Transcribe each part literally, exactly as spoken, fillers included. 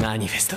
マニフェスト。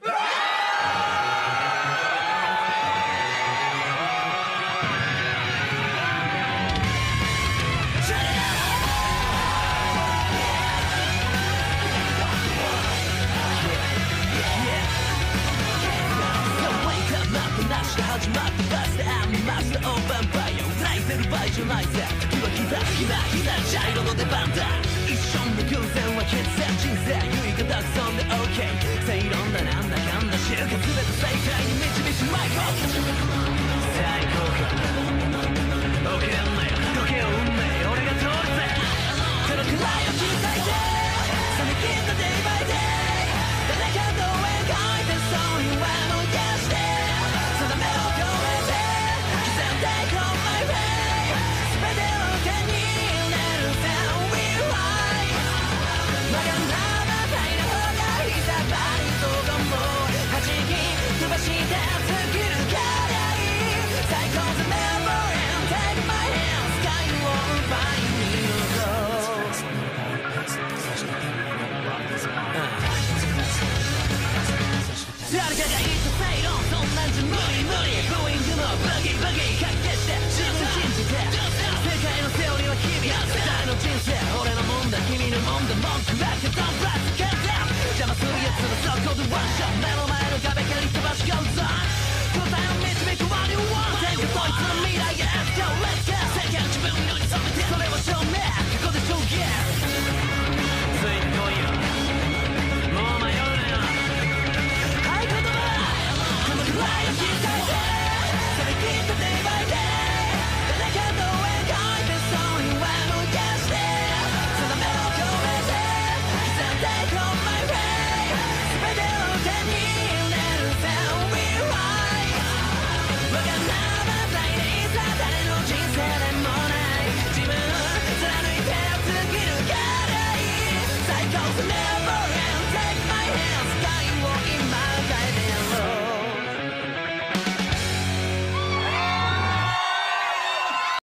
始まったバスでアンマスターオーバンパイア泣いてる場合じゃないぜ時は来たひなひな茶色の出番だ一瞬の偶然は決戦人生唯がたくさんで OK 正論だなんだかんだ知るか全て正解に導くマイク最高か OK やんなよ時計を運命俺が通るぜこのくらいを切り裂いて冷め切った day by day 誰かと描いてそういう輪の癒して定めを超えて刻んでいこう my way 全てを手に入れる Then we fly 曲がんだまたいな方がいたばりとかも弾き飛ばして作るからいい最高the never end Take my hand sky を奪いに行こう誰かが言った正論そんなんじゃ無理無理ブーイングのブギブギかけして信じて世界のセオリーは君世代の人生俺のもんだ君のもんだ文句だけどブラックキャンダウン邪魔するやつのそこでワンショット目の前の壁蹴り飛ばし Goes on 答えを導く What you want 天下統一の未来が Let's go Let's go 世界を自分のに染めてそれは証明ここで証言ついてこいよもう迷うなよ合言葉このくらいを切り裂いて冷め切った day by day